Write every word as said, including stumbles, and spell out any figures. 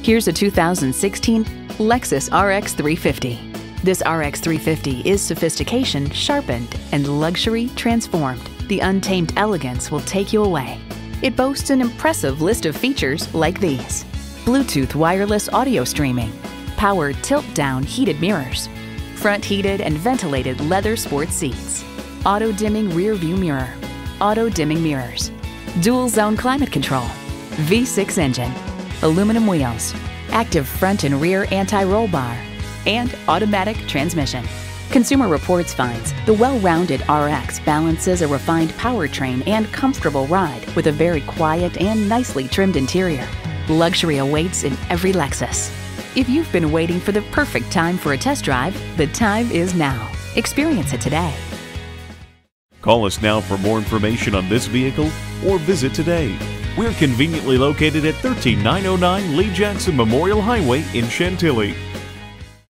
Here's a two thousand sixteen Lexus R X three fifty. This R X three fifty is sophistication sharpened and luxury transformed. The untamed elegance will take you away. It boasts an impressive list of features like these: Bluetooth wireless audio streaming, power tilt-down heated mirrors, front heated and ventilated leather sports seats, auto-dimming rear view mirror, auto-dimming mirrors, dual zone climate control, V six engine, aluminum wheels, active front and rear anti-roll bar, and automatic transmission. Consumer Reports finds the well-rounded R X balances a refined powertrain and comfortable ride with a very quiet and nicely trimmed interior. Luxury awaits in every Lexus. If you've been waiting for the perfect time for a test drive, the time is now. Experience it today. Call us now for more information on this vehicle or visit today. We're conveniently located at one three nine oh nine Lee Jackson Memorial Highway in Chantilly.